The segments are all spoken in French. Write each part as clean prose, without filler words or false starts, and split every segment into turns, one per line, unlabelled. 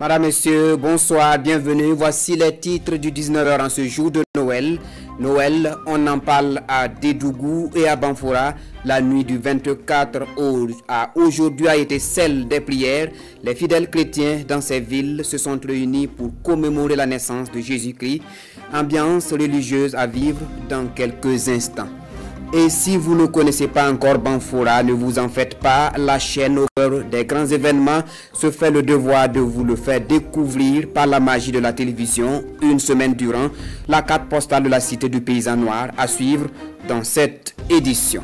Madame, Messieurs, bonsoir, bienvenue. Voici les titres du 19h en ce jour de Noël. Noël, on en parle à Dédougou et à Banfora. La nuit du 24 à aujourd'hui a été celle des prières. Les fidèles chrétiens dans ces villes se sont réunis pour commémorer la naissance de Jésus-Christ. Ambiance religieuse à vivre dans quelques instants. Et si vous ne connaissez pas encore Banfora, ne vous en faites pas. La chaîne au cœur des grands événements se fait le devoir de vous le faire découvrir par la magie de la télévision une semaine durant. La carte postale de la cité du paysan noir à suivre dans cette édition.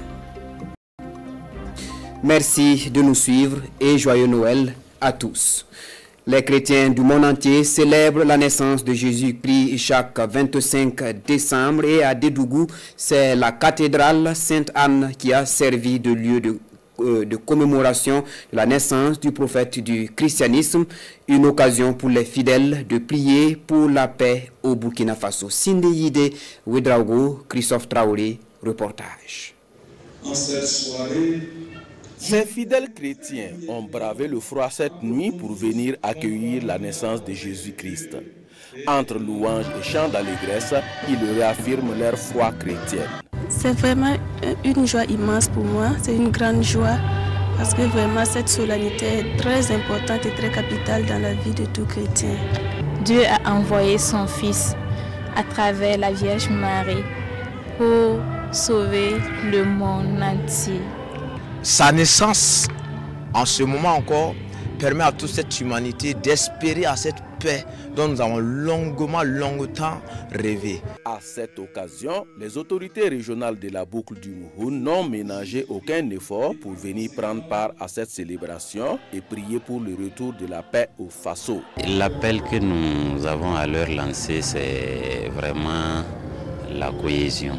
Merci de nous suivre et joyeux Noël à tous. Les chrétiens du monde entier célèbrent la naissance de Jésus-Christ chaque 25 décembre et à Dédougou, c'est la cathédrale Sainte-Anne qui a servi de lieu de commémoration de la naissance du prophète du christianisme, une occasion pour les fidèles de prier pour la paix au Burkina Faso. Sindeyide Ouedraogo, Christophe Traoré, reportage.
En cette soirée,
ces fidèles chrétiens ont bravé le froid cette nuit pour venir accueillir la naissance de Jésus-Christ. Entre louanges et chants d'allégresse, ils réaffirment leur foi chrétienne.
C'est vraiment une joie immense pour moi, c'est une grande joie parce que vraiment cette solennité est très importante et très capitale dans la vie de tout chrétien.
Dieu a envoyé son Fils à travers la Vierge Marie pour sauver le monde entier.
Sa naissance, en ce moment encore, permet à toute cette humanité d'espérer à cette paix dont nous avons longtemps rêvé.
À cette occasion, les autorités régionales de la boucle du Mouhoun n'ont ménagé aucun effort pour venir prendre part à cette célébration et prier pour le retour de la paix au Faso.
L'appel que nous avons à leur lancer, c'est vraiment la cohésion.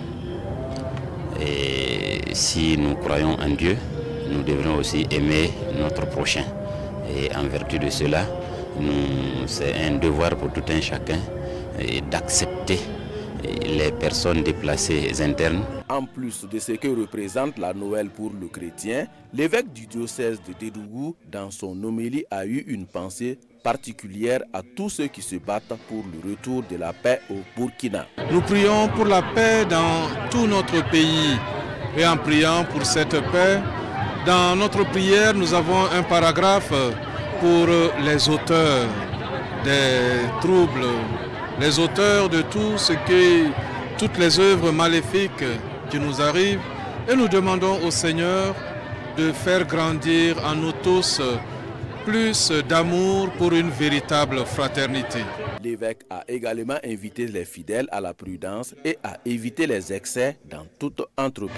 Et si nous croyons en Dieu, nous devrons aussi aimer notre prochain. Et en vertu de cela, c'est un devoir pour tout un chacun d'accepter les personnes déplacées internes.
En plus de ce que représente la Noël pour le chrétien, l'évêque du diocèse de Dédougou, dans son homélie, a eu une pensée particulière à tous ceux qui se battent pour le retour de la paix au Burkina.
nous prions pour la paix dans tout notre pays. Et en priant pour cette paix, dans notre prière, nous avons un paragraphe pour les auteurs des troubles, les auteurs de toutes les œuvres maléfiques qui nous arrivent. Et nous demandons au Seigneur de faire grandir en nous tous plus d'amour pour une véritable fraternité.
L'évêque a également invité les fidèles à la prudence et à éviter les excès dans toute entreprise.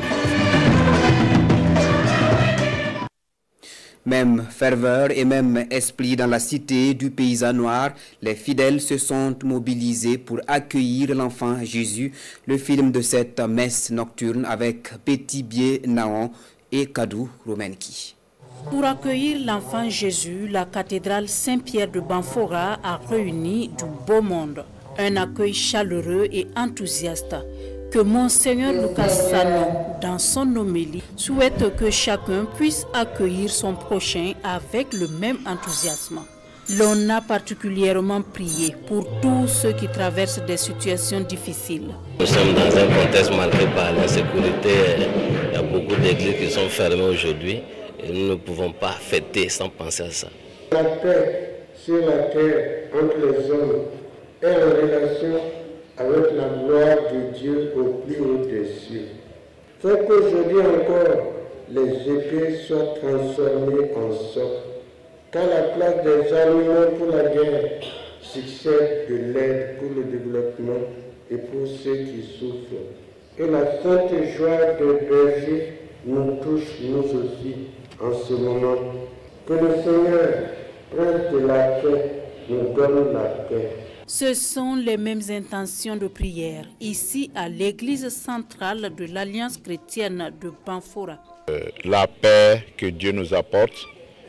Même ferveur et même esprit dans la cité du paysan noir, les fidèles se sont mobilisés pour accueillir l'enfant Jésus. Le film de cette messe nocturne avec Petit Bié Naon et Kadou Romenki.
Pour accueillir l'enfant Jésus, la cathédrale Saint-Pierre de Banfora a réuni du beau monde. Un accueil chaleureux et enthousiaste que Monseigneur Lucas Sano, dans son homélie, souhaite que chacun puisse accueillir son prochain avec le même enthousiasme. L'on a particulièrement prié pour tous ceux qui traversent des situations difficiles.
Nous sommes dans un contexte marqué par l'insécurité. Il y a beaucoup d'églises qui sont fermées aujourd'hui. Et nous ne pouvons pas fêter sans penser à ça.
La paix sur la terre entre les hommes est en relation avec la gloire de Dieu au plus haut des cieux. Fait qu'aujourd'hui encore, les épées soient transformées en sorts, qu'à la place des armements pour la guerre, succède de l'aide pour le développement et pour ceux qui souffrent. Que la sainte joie des bergers nous touche nous aussi en ce moment. Que le Seigneur, Prince de la paix, nous donne la paix.
Ce sont les mêmes intentions de prière ici à l'église centrale de l'Alliance chrétienne de Banfora.
La paix que Dieu nous apporte,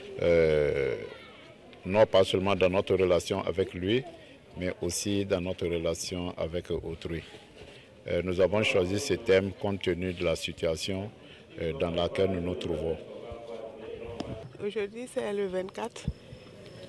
non pas seulement dans notre relation avec lui, mais aussi dans notre relation avec autrui. Nous avons choisi ce thème compte tenu de la situation dans laquelle nous nous trouvons.
Aujourd'hui, c'est le 24.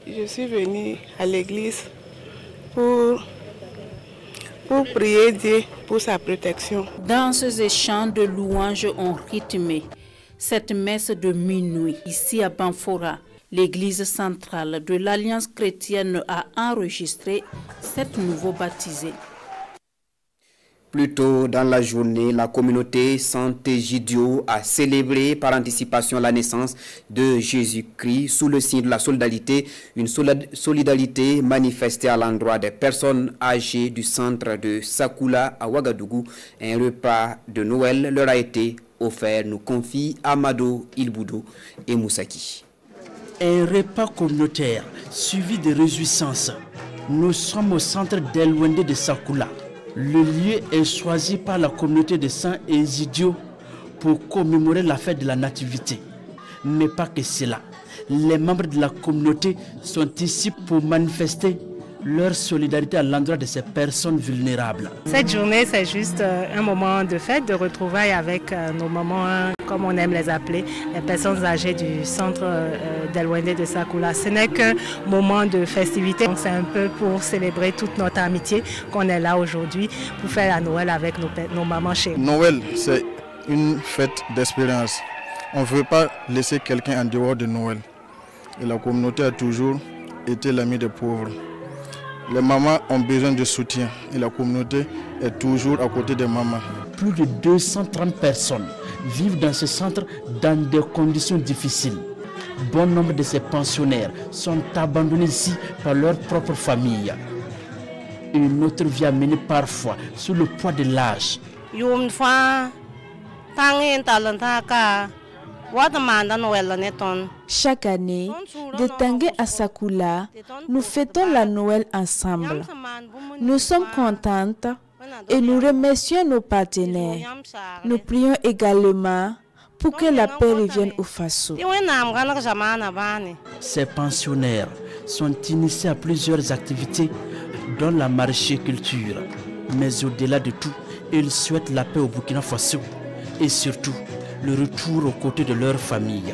je suis venue à l'église pour prier Dieu pour sa protection.
Danses et chants de louanges ont rythmé cette messe de minuit ici à Banfora. L'église centrale de l'Alliance chrétienne a enregistré 7 nouveaux baptisés.
Plus tôt dans la journée, la communauté Sant'Egidio a célébré par anticipation la naissance de Jésus-Christ sous le signe de la solidarité, une solidarité manifestée à l'endroit des personnes âgées du centre de Sakula à Ouagadougou. Un repas de Noël leur a été offert, nous confie Amado Ilboudo et Moussaki.
Un repas communautaire suivi de réjouissances. Nous sommes au centre d'Elwende de Sakula. Le lieu est choisi par la communauté de Sant'Egidio pour commémorer la fête de la Nativité. Mais pas que cela. Les membres de la communauté sont ici pour manifester leur solidarité à l'endroit de ces personnes vulnérables.
Cette journée, c'est juste un moment de fête, de retrouvailles avec nos mamans, comme on aime les appeler, les personnes âgées du centre d'Elwende de Sakula. Ce n'est qu'un moment de festivité, c'est un peu pour célébrer toute notre amitié qu'on est là aujourd'hui pour faire la Noël avec nos mamans chez nous.
Noël, c'est une fête d'espérance. On ne veut pas laisser quelqu'un en dehors de Noël. Et la communauté a toujours été l'ami des pauvres. Les mamans ont besoin de soutien et la communauté est toujours à côté des mamans.
Plus de 230 personnes vivent dans ce centre dans des conditions difficiles. Bon nombre de ces pensionnaires sont abandonnés ici par leur propre famille. Une autre vie est menée parfois sous le poids de l'âge.
Chaque année, de Tangué à Sakula, nous fêtons la Noël ensemble. Nous sommes contentes et nous remercions nos partenaires. Nous prions également pour que la paix revienne au Faso.
Ces pensionnaires sont initiés à plusieurs activités, dont la maraîchère-culture. Mais au-delà de tout, ils souhaitent la paix au Burkina Faso et surtout le retour aux côtés de leur famille.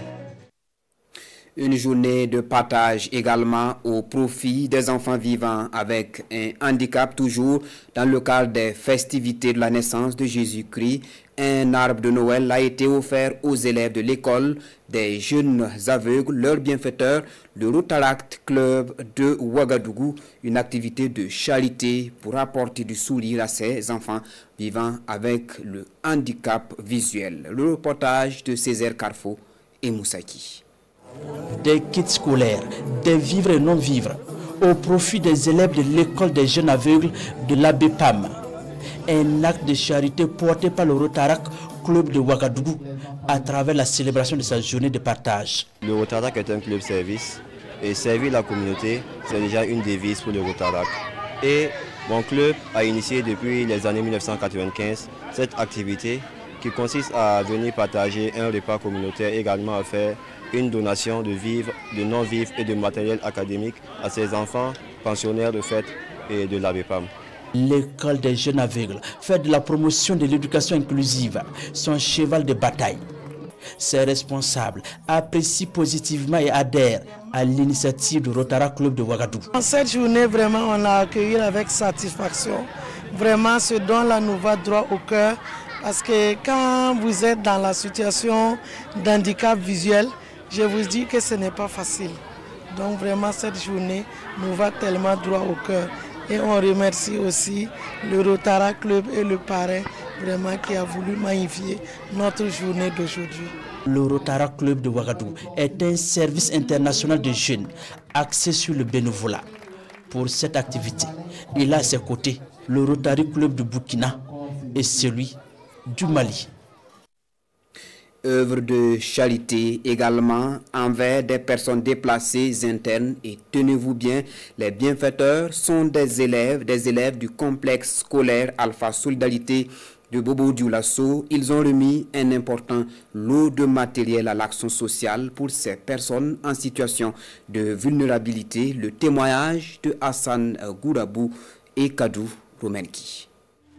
Une journée de partage également au profit des enfants vivant avec un handicap, toujours dans le cadre des festivités de la naissance de Jésus-Christ. Un arbre de Noël a été offert aux élèves de l'école des jeunes aveugles, leurs bienfaiteurs, le Rotaract Club de Ouagadougou, une activité de charité pour apporter du sourire à ces enfants vivant avec le handicap visuel. Le reportage de Césaire Carfo et Moussaki.
Des kits scolaires, des vivres et non-vivres, au profit des élèves de l'école des jeunes aveugles de l'ABEPAM. Un acte de charité porté par le Rotaract Club de Ouagadougou à travers la célébration de sa journée de partage.
Le Rotaract est un club service et servir la communauté, c'est déjà une devise pour le Rotaract. Et mon club a initié depuis les années 1995 cette activité qui consiste à venir partager un repas communautaire, également à faire une donation de vivres, de non-vivres et de matériel académique à ces enfants pensionnaires de fête et de l'ABEPAM.
L'école des jeunes aveugles fait de la promotion de l'éducation inclusive son cheval de bataille. Ses responsables apprécient positivement et adhèrent à l'initiative du Rotaract Club de Ouagadougou.
En cette journée, vraiment, on a accueilli avec satisfaction. Vraiment, ce don-là nous va droit au cœur. Parce que quand vous êtes dans la situation d'handicap visuel, je vous dis que ce n'est pas facile. Donc vraiment, cette journée nous va tellement droit au cœur. Et on remercie aussi le Rotaract Club et le parrain vraiment qui a voulu magnifier notre journée d'aujourd'hui.
Le Rotaract Club de Ouagadougou est un service international de jeunes axé sur le bénévolat. Pour cette activité, il a à ses côtés le Rotary Club de Burkina et celui du Mali.
Œuvre de charité également envers des personnes déplacées internes et tenez-vous bien, les bienfaiteurs sont des élèves du complexe scolaire Alpha Solidarité de Bobo Dioulasso. Ils ont remis un important lot de matériel à l'action sociale pour ces personnes en situation de vulnérabilité. Le témoignage de Hassan Gourabou et Kadou Romenki.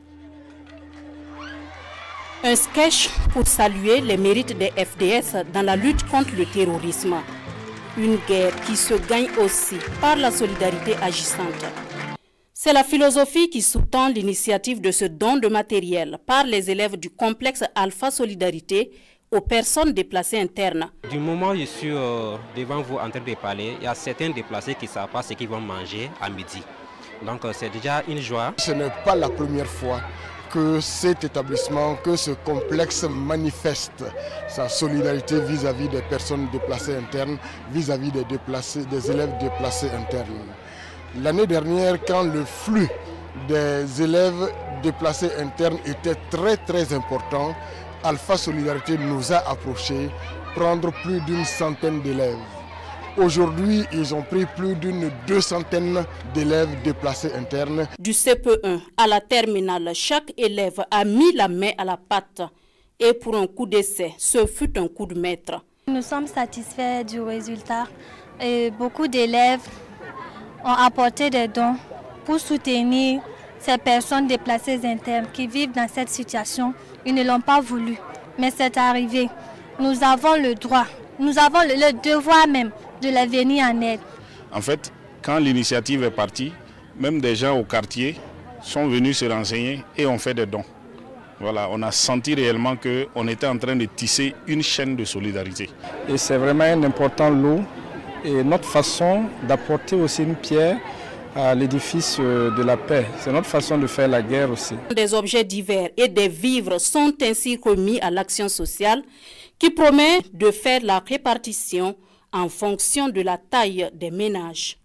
Un sketch pour saluer les mérites des FDS dans la lutte contre le terrorisme. Une guerre qui se gagne aussi par la solidarité agissante. C'est la philosophie qui sous-tend l'initiative de ce don de matériel par les élèves du complexe Alpha Solidarité aux personnes déplacées internes.
Du moment où je suis devant vous en train de parler, il y a certains déplacés qui ne savent pas ce qu'ils vont manger à midi. Donc c'est déjà une joie.
Ce n'est pas la première fois que cet établissement, que ce complexe manifeste sa solidarité vis-à-vis des personnes déplacées internes, vis-à-vis des élèves déplacés internes. L'année dernière, quand le flux des élèves déplacés internes était très important, Alpha Solidarité nous a approchés, prendre plus d'une centaine d'élèves. Aujourd'hui, ils ont pris plus d'une 200aine d'élèves déplacés internes.
Du CP1 à la terminale, chaque élève a mis la main à la pâte. Et pour un coup d'essai, ce fut un coup de maître.
Nous sommes satisfaits du résultat. Et beaucoup d'élèves ont apporté des dons pour soutenir ces personnes déplacées internes qui vivent dans cette situation. Ils ne l'ont pas voulu, mais c'est arrivé. Nous avons le droit, nous avons le devoir même de les venir en aide.
En fait, quand l'initiative est partie, même des gens au quartier sont venus se renseigner et ont fait des dons. Voilà, on a senti réellement qu'on était en train de tisser une chaîne de solidarité.
Et c'est vraiment un important lot et notre façon d'apporter aussi une pierre à l'édifice de la paix. C'est notre façon de faire la guerre aussi.
Des objets divers et des vivres sont ainsi remis à l'action sociale qui promet de faire la répartition en fonction de la taille des ménages.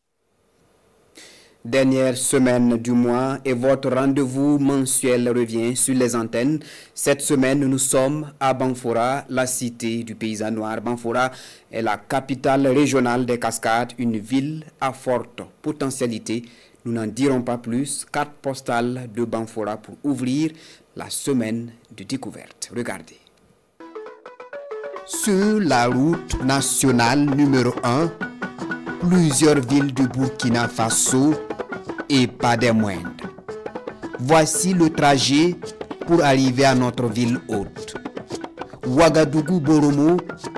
Dernière semaine du mois et votre rendez-vous mensuel revient sur les antennes. Cette semaine, nous sommes à Banfora, la cité du paysan noir. Banfora est la capitale régionale des Cascades, une ville à forte potentialité. Nous n'en dirons pas plus. Carte postale de Banfora pour ouvrir la semaine de découverte. Regardez. Sur la route nationale numéro 1, plusieurs villes du Burkina Faso et pas des moindres. Voici le trajet pour arriver à notre ville hôte. Ouagadougou-Boromo,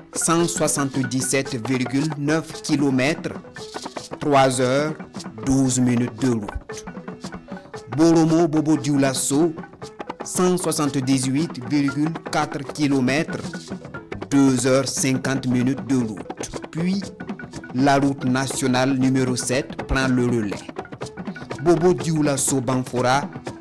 177,9 km, 3 heures, 12 minutes de route. Boromo-Bobo-Dioulasso, 178,4 km, 2 heures 50 minutes de route. Puis, la route nationale numéro 7 prend le relais. Bobo-Dioulasso Banfora,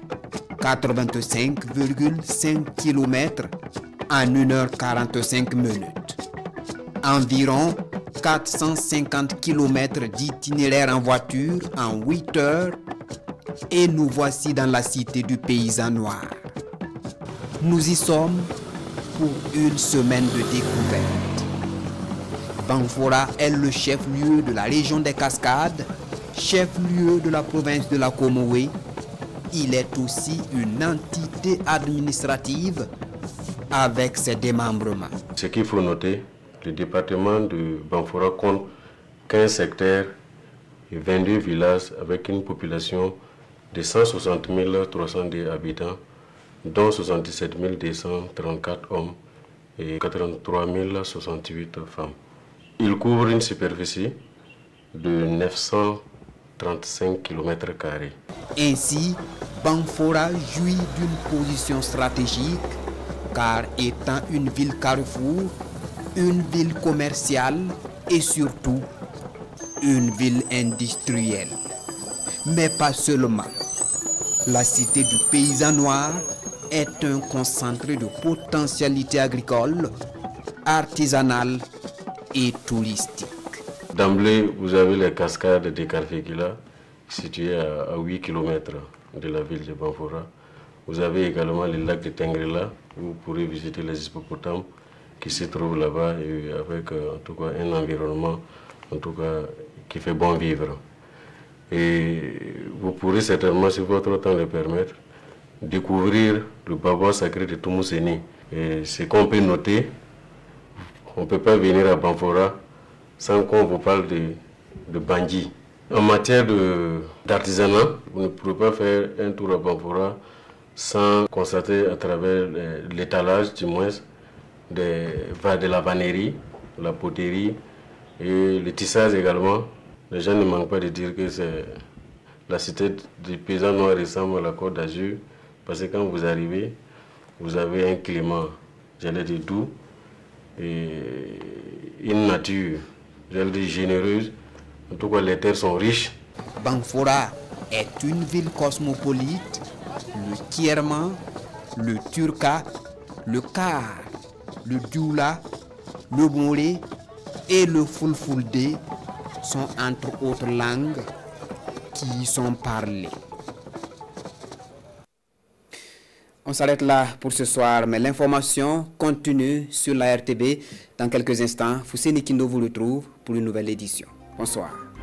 85,5 km en 1 heure 45 minutes. Environ 450 km d'itinéraire en voiture en 8 heures et nous voici dans la cité du paysan noir. Nous y sommes pour une semaine de découverte. Banfora est le chef-lieu de la région des Cascades, chef-lieu de la province de la Comoé. Il est aussi une entité administrative avec ses démembrements.
Ce qu'il faut noter, le département de Banfora compte 15 secteurs et 22 villages avec une population de 160 302 habitants, dont 77 234 hommes et 83 068 femmes. Il couvre une superficie de 935 km².
Ainsi, Banfora jouit d'une position stratégique car étant une ville carrefour, une ville commerciale et surtout une ville industrielle. Mais pas seulement. La cité du paysan noir est un concentré de potentialités agricoles, artisanales et touristique.
D'emblée, vous avez les cascades de Karfekila, situées à 8 km de la ville de Banfora. Vous avez également le lac de Tengrela, où vous pourrez visiter les hippopotames qui se trouvent là-bas, et avec en tout cas un environnement en tout cas, qui fait bon vivre. Et vous pourrez certainement, si votre temps le permet, découvrir le baba sacré de Toumouseni. Et ce qu'on peut noter, on ne peut pas venir à Banfora sans qu'on vous parle de Bandji. En matière d'artisanat, vous ne pourrez pas faire un tour à Banfora sans constater à travers l'étalage, du moins, de la vannerie, la poterie, Et le tissage également, les gens ne manquent pas de dire que c'est la cité des paysans noirs ressemble à la Côte d'Azur, parce que quand vous arrivez, vous avez un climat, j'allais dire doux, et une nature, j'allais dire généreuse. En tout cas, les terres sont riches.
Banfora est une ville cosmopolite. Le Kierman, le Turka, le Kar, le Dioula, le Moré et le Fulfulde sont entre autres langues qui y sont parlées. On s'arrête là pour ce soir, mais l'information continue sur la RTB. Dans quelques instants, Fousseni Kindo vous retrouve pour une nouvelle édition. Bonsoir.